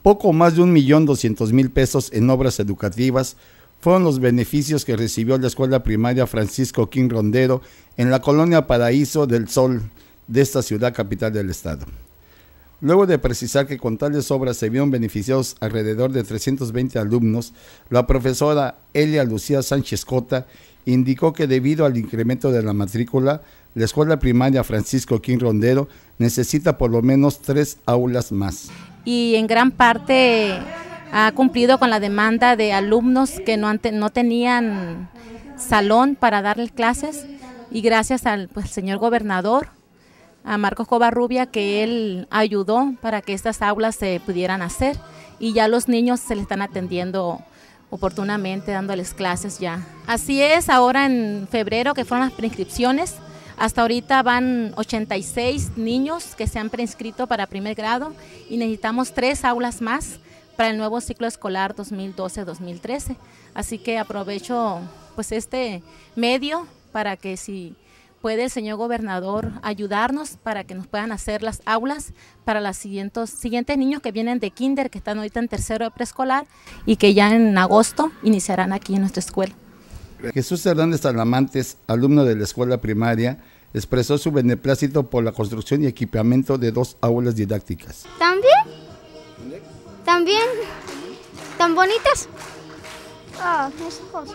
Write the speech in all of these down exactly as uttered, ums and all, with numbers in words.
Poco más de un millón doscientos mil pesos en obras educativas fueron los beneficios que recibió la escuela primaria Francisco King Rondero en la colonia Paraíso del Sol de esta ciudad capital del estado. Luego de precisar que con tales obras se vieron beneficiados alrededor de trescientos veinte alumnos, la profesora Elia Lucía Sánchez Cota indicó que debido al incremento de la matrícula, la escuela primaria Francisco King Rondero necesita por lo menos tres aulas más. Y en gran parte ha cumplido con la demanda de alumnos que no, ante, no tenían salón para darle clases, y gracias al pues, señor gobernador, a Marcos Covarrubia, que él ayudó para que estas aulas se pudieran hacer, y ya los niños se les están atendiendo oportunamente, dándoles clases ya. Así es, ahora en febrero, que fueron las preinscripciones, hasta ahorita van ochenta y seis niños que se han preinscrito para primer grado, y necesitamos tres aulas más para el nuevo ciclo escolar dos mil doce dos mil trece. Así que aprovecho pues este medio para que si puede el señor gobernador ayudarnos para que nos puedan hacer las aulas para los siguientes, siguientes niños que vienen de kinder, que están ahorita en tercero de preescolar y que ya en agosto iniciarán aquí en nuestra escuela. Jesús Hernández Talamantes, alumno de la escuela primaria, expresó su beneplácito por la construcción y equipamiento de dos aulas didácticas. ¿También? ¿También? ¿Tan bonitas? Ah, esas cosas.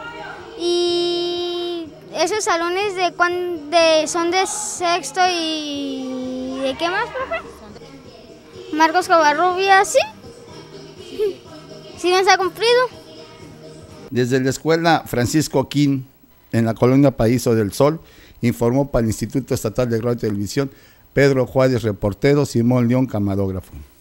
Y esos salones de, cuan, de son de sexto y... ¿de qué más, profe? Marcos Covarrubia, ¿sí? ¿Sí nos ha cumplido? Desde la escuela Francisco King, en la colonia Paraíso del Sol, informó para el Instituto Estatal de Radio y Televisión Pedro Juárez, reportero, Simón León, camarógrafo.